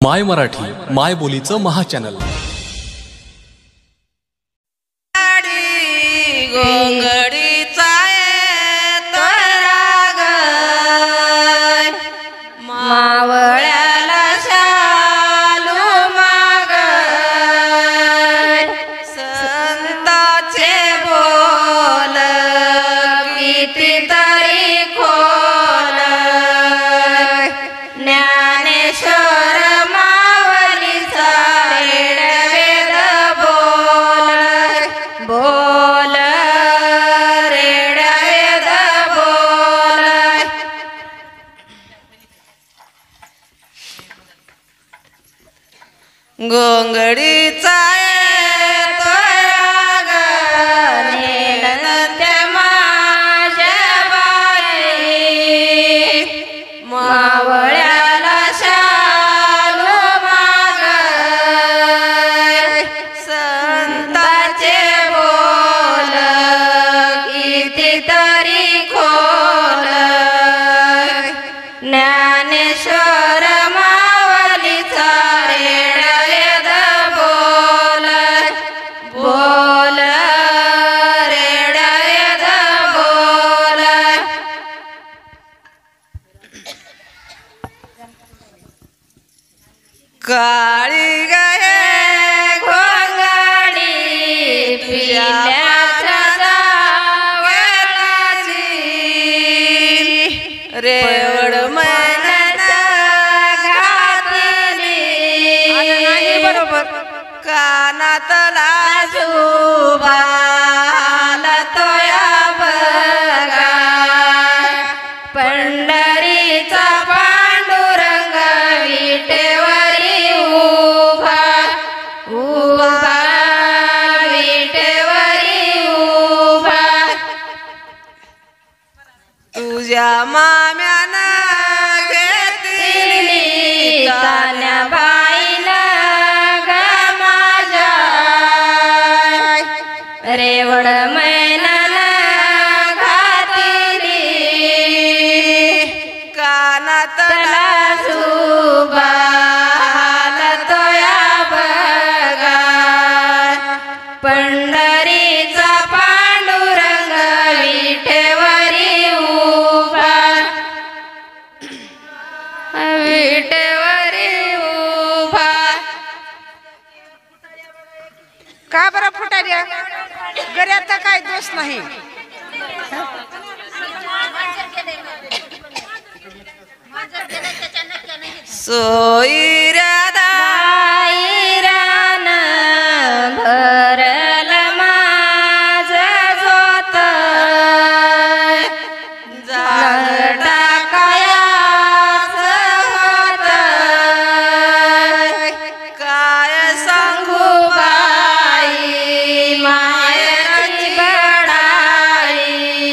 माय मराठी माय बोलीचं महाचॅनल। गोंगडीचा मावळ्याला शालू माग संताचे बोल कितीतरी खोल ज्ञानेश्वर मावलीचा रेडवेद बोल बोल रेडवेद बोल। गोंगडीचा मावळ्याला शालू माग संताचे बोल कितीतरी खोल ज्ञानेश्वर मावलीचा रेडवेद बोल बोल रेडवेद बोल। काळी गये घोंगडी पिल्याच्या जावळाची रेवड मैनाचा घातली बरोबर कानातला जुबाल तोया बघा पंढरीचा पांडुरंग विटेवरी उभा उभा विटेवरी उभा। तुझ्या माम्यानं घेतली तान्या बाईनं ग माझ्या रेवड मैनानं घातली कानातला जुबाल तोया बघा पंढरीचा पांडुरंग विटेवरी उभा विटेवरी उभा। का बरं फुटाऱ्या गऱ्याचा काय दोष नाही। सोयऱ्या दायरानं भरल माझ जोत झाड टाकायाच होत काय सांगू बाई मायेची बडाई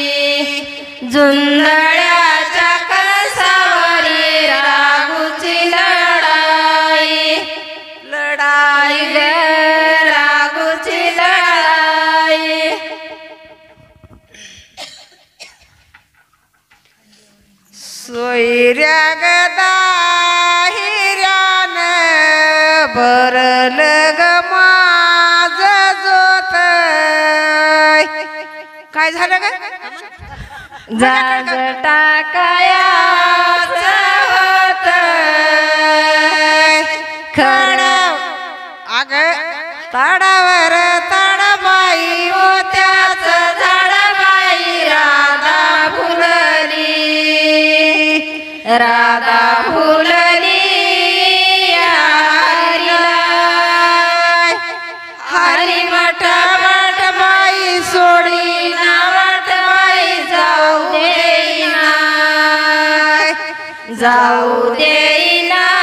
जुंधळ्याच्या कसावरी रागूची लढाई लढाई ग रागूची लढाई। सोयऱ्या गदा हिऱ्यानं भरल ग माझ जोत काय झालं ग झाड टाकायाच होत खड अग ताडावर ताडबाई मोत्याच झाडबाई राधा फुलली राधा फुलली हरी मठ मठ बाई सोडी नावट बाई जाऊ देईना